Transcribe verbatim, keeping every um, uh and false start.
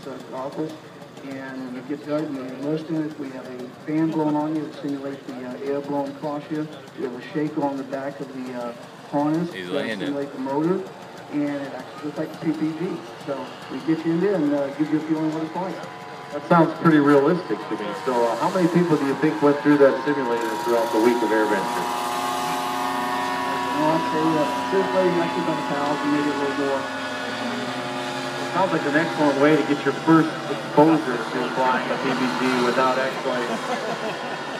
uh, goggles. And when you get done, you immerse in it. We have a fan blowing on you to simulate the uh, air blowing across you. We have a shaker on the back of the uh, harness He's to landing. simulate the motor. And it actually looks like a P P G. So we get you in there and uh, give you a feeling what it's like. That sounds pretty realistic to me. So uh, how many people do you think went through that simulator throughout the week of AirVenture? Well, I'd say uh, this way, actually about a thousand, maybe a little more. Sounds like an excellent way to get your first exposure to flying a P P G without actually